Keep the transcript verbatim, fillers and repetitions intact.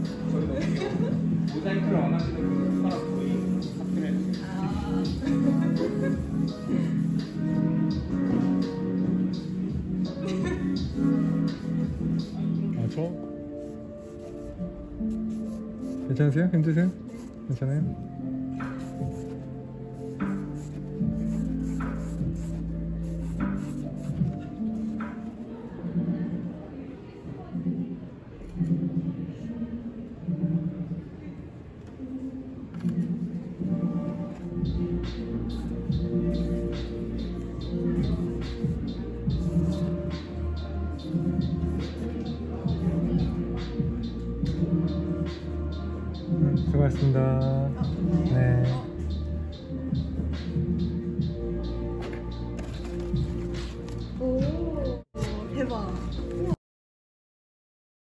모자이크를 원하시는 분은 숟가락 거의 삽질해 주세요. 아, 저? 괜찮으세요? 힘드세요? 괜찮아요? 수고하셨습니다. 네.